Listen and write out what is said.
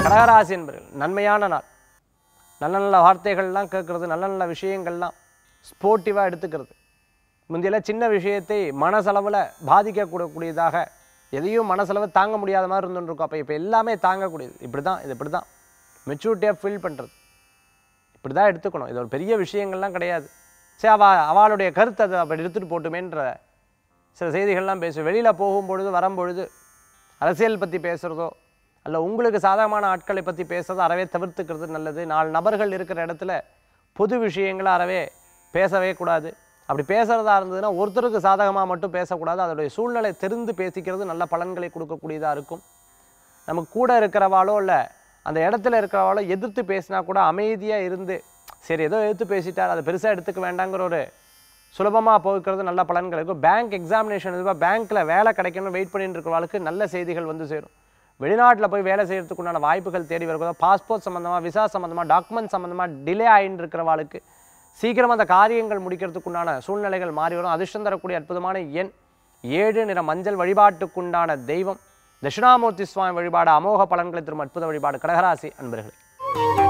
கடகராசி என்பர்கள் நன்மையான நாள். நல்ல நல்ல வார்த்தைகள்லாம் கேட்குறது, நல்ல நல்ல விஷயங்கள்லாம் ஸ்போர்ட்டிவாக எடுத்துக்கிறது. முந்தையெல்லாம் சின்ன விஷயத்தை மனசளவில் பாதிக்கக்கூடக்கூடியதாக, எதையும் மனசளவு தாங்க முடியாத மாதிரி இருந்துருக்கும். அப்போ இப்போ எல்லாமே தாங்கக்கூடியது. இப்படி தான், இது இப்படி தான் மெச்சூரிட்டியாக ஃபீல் பண்ணுறது, இப்படி தான் எடுத்துக்கணும். இது ஒரு பெரிய விஷயங்கள்லாம் கிடையாது. சரி, அவளுடைய கருத்தை அதை அப்படி எடுத்துகிட்டு போட்டுமேன்ற சில செய்திகள்லாம் பேசும். வெளியில் போகும்பொழுது வரும்பொழுது அரசியல் பற்றி பேசுகிறதோ அல்ல உங்களுக்கு சாதகமான ஆட்களை பற்றி பேசுகிறதோ அறவே தவிர்த்துக்கிறது நல்லது. 4 நபர்கள் இருக்கிற இடத்துல பொது விஷயங்களை அறவே பேசவே கூடாது. அப்படி பேசுகிறதா இருந்ததுன்னா ஒருத்தருக்கு சாதகமாக மட்டும் பேசக்கூடாது. அதோடைய சூழ்நிலை தெரிந்து பேசிக்கிறது நல்ல பலன்களை கொடுக்கக்கூடியதாக இருக்கும். நமக்கு கூட இருக்கிறவாளோ இல்லை அந்த இடத்துல இருக்கிறவாளோ எதிர்த்து பேசினா கூட அமைதியாக இருந்து, சரி ஏதோ எதிர்த்து பேசிட்டார் அதை பெருசாக எடுத்துக்க வேண்டாங்கிற ஒரு சுலபமாக போகிறது நல்ல பலன்கள் இருக்கும். பேங்க் எக்ஸாமினேஷன் இதுவாக பேங்க்கில் வேலை கிடைக்கணும்னு வெயிட் பண்ணிட்டு இருக்கிறவாளுக்கு நல்ல செய்திகள் வந்து சேரும். வெளிநாட்டில் போய் வேலை செய்கிறதுக்கு உண்டான வாய்ப்புகள் தேடி வருகிறதோ, பாஸ்போர்ட் சம்மந்தமாக, விசா சம்மந்தமாக, டாக்குமெண்ட் சம்மந்தமாக டிலே ஆகிட்டு இருக்கிறவாளுக்கு சீக்கிரமாக அந்த காரியங்கள் முடிக்கிறதுக்குண்டான சூழ்நிலைகள் மாறி வரும். அதிர்ஷ்டம் தரக்கூடிய அற்புதமான எண் 7, நிற மஞ்சள். வழிபாட்டுக்குண்டான தெய்வம் தட்சிணாமூர்த்தி சுவாமி வழிபாடு அமோக பலன்களை தரும் அற்புத வழிபாடு. கடகராசி அன்பர்களே.